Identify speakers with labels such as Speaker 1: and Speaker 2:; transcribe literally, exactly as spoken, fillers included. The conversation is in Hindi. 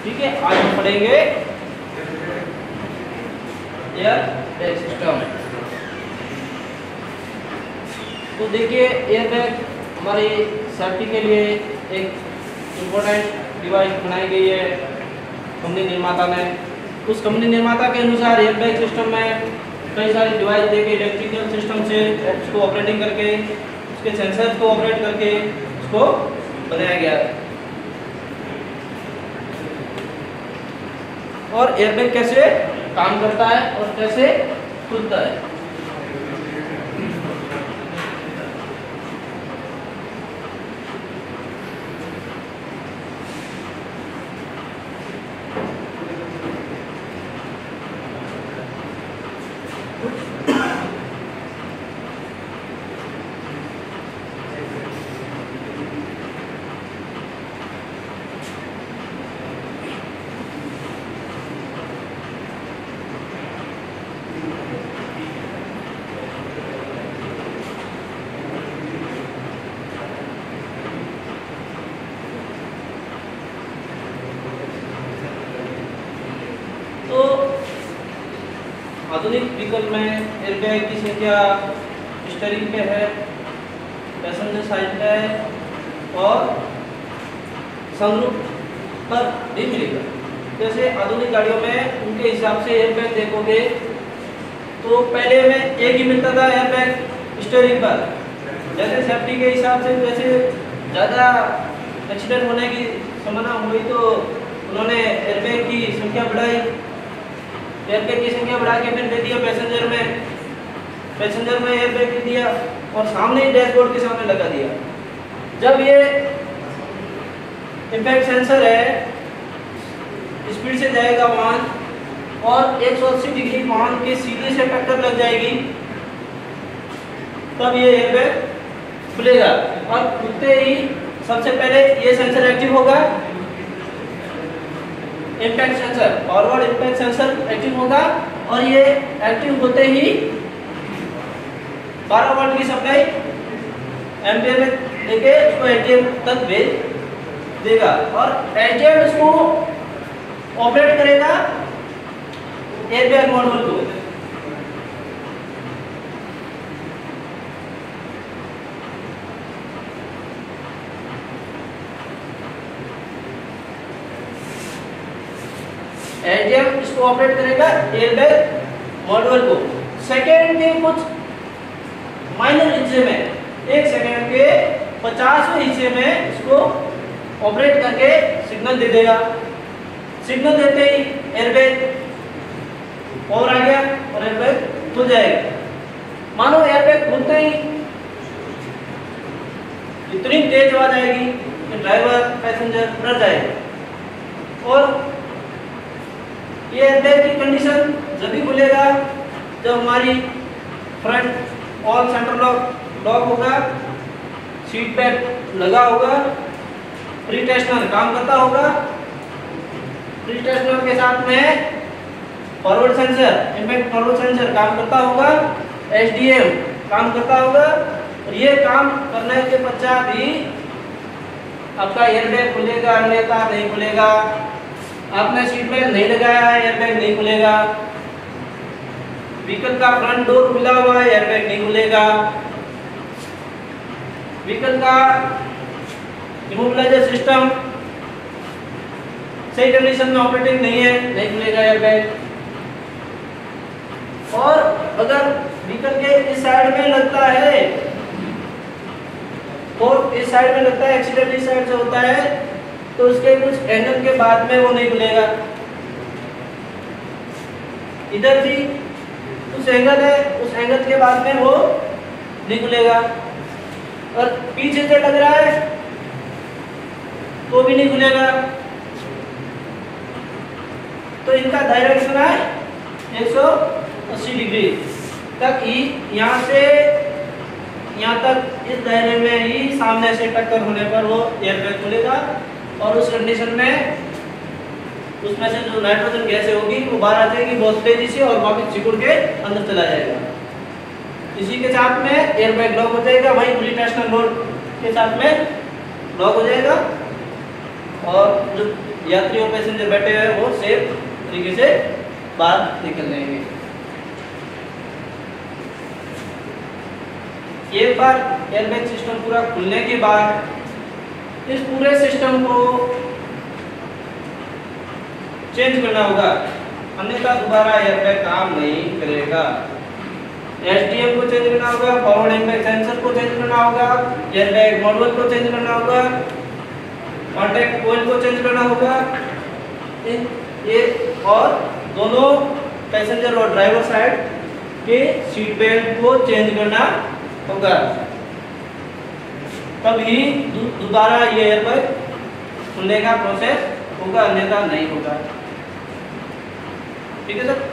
Speaker 1: ठीक है, आज हम पढ़ेंगे एयर बैग सिस्टम। तो देखिए, एयर बैग हमारी सेफ्टी के लिए एक इम्पोर्टेंट डिवाइस बनाई गई है कंपनी निर्माता ने। उस कंपनी निर्माता के अनुसार एयर बैग सिस्टम में कई सारे डिवाइस देके इलेक्ट्रिकल सिस्टम से उसको ऑपरेटिंग करके, उसके सेंसर को ऑपरेट करके उसको बनाया गया है। और एयरबैग कैसे काम करता है और कैसे खुलता है। आधुनिक व्हीकल में एयरबैग की संख्या स्टीयरिंग पे है, पैसेंजर साइड पे है और सनरूफ पर भी मिलेगा। जैसे आधुनिक गाड़ियों में उनके हिसाब से एयरबैग देखोगे तो पहले में एक ही मिलता था एयरबैग स्टीयरिंग पर। जैसे सेफ्टी के हिसाब से जैसे ज़्यादा एक्सीडेंट होने की संभावना हुई तो उन्होंने एयरबैग की संख्या बढ़ाई। एयरबैग की संख्या बढ़ा के फिर दे दिया पैसेंजर में, पैसेंजर में एयरबैग दे दिया और सामने ही डैशबोर्ड के सामने लगा दिया। जब ये इम्पैक्ट सेंसर है, स्पीड से जाएगा वाहन और एक सौ अस्सी डिग्री वाहन के सीधे से टक्कर लग जाएगी, तब ये एयरबैग खुलेगा। और खुलते ही सबसे पहले ये सेंसर एक्टिव होगा, impact sensor, forward impact sensor active होगा और ये एक्टिव होते ही बारह वोल्ट की सप्लाई एम्पियर में लेके उसको एटीएम तक भेज देगा और एटीएम इसको ऑपरेट करेगा एयरबैग मॉड्यूल को। एटीएम इसको ऑपरेट करेगा एयरबैग मॉड्यूल को। सेकेंड के कुछ माइनर हिस्से में, एक सेकेंड के पचासवें हिस्से में इसको ऑपरेट करके सिग्नल दे देगा। सिग्नल देते ही एयरबैग और आ गया और एयरबैग खुल जाएगा। मानो एयरबैग खुलते ही इतनी तेज आवाज आएगी कि ड्राइवर पैसेंजर डर जाएगा। और ये एयरबैग की कंडीशन जब भी खुलेगा जब हमारी front all centre lock lock होगा, सीट बेल्ट लगा होगा, प्री टेंशनर काम करता होगा, प्री टेंशनर के साथ में forward sensor, impact forward sensor काम करता होगा, एसडीएम काम करता होगा। और ये काम करने के पश्चात ही आपका एयरबैग खुलेगा, अन्यथा नहीं खुलेगा। आपने सीट बेल्ट नहीं लगाया है, एयरबैग नहीं खुलेगा। व्हीकल का फ्रंट डोर खुला हुआ है, एयरबैग नहीं खुलेगा। व्हीकल का इमोबिलाइजर सिस्टम सही कंडीशन में ऑपरेटिंग नहीं है, नहीं खुलेगा एयरबैग। और अगर व्हीकल के इस साइड में लगता है और इस साइड में लगता है, एक्सीडेंट इस साइड से होता है तो उसके कुछ एंगल के बाद में वो नहीं खुलेगा। इधर भी उस एंगल है, उस एंगल के बाद में वो नहीं खुलेगा। और पीछे से लग रहा है तो भी नहीं खुलेगा। तो इनका दायरा कितना है एक सौ अस्सी डिग्री तक ही, यहाँ से यहाँ तक इस दायरे में ही सामने से टक्कर होने पर वो एयरबैग खुलेगा। और उस कंडीशन में उसमें से जो नाइट्रोजन गैस होगी वो बाहर आ जाएगी बहुत तेजी से और वापस सिकुड़ के अंदर चला जाएगा। इसी के साथ में एयरबैग लॉक हो जाएगा, वही प्री टेंशनर लोड के साथ में लॉक हो जाएगा और जो यात्री और पैसेंजर बैठे हुए हैं वो सेफ तरीके से बाहर निकल जाएंगे। एक बार एयरबैग सिस्टम पूरा खुलने के बाद इस पूरे सिस्टम को चेंज करना होगा, अन्यथा दोबारा एयरबैग काम नहीं करेगा। एसडीएम को चेंज करना होगा, फॉरवर्ड इम्पैक्ट सेंसर को चेंज करना होगा, एयरबैग मॉड्यूल को चेंज करना होगा, कॉन्टैक्ट कोइल को चेंज करना होगा, ये और दोनों पैसेंजर और ड्राइवर साइड के सीट बेल्ट को चेंज करना होगा, तभी दोबारा ये एयरबैग खुलने का प्रोसेस होगा, अन्यथा नहीं होगा। ठीक है सर।